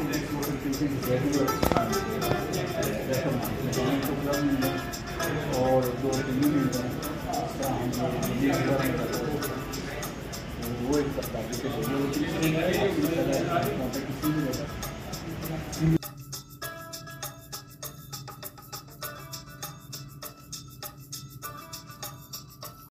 और जो टीवी मिल रहे हैं वो एक सप्ताह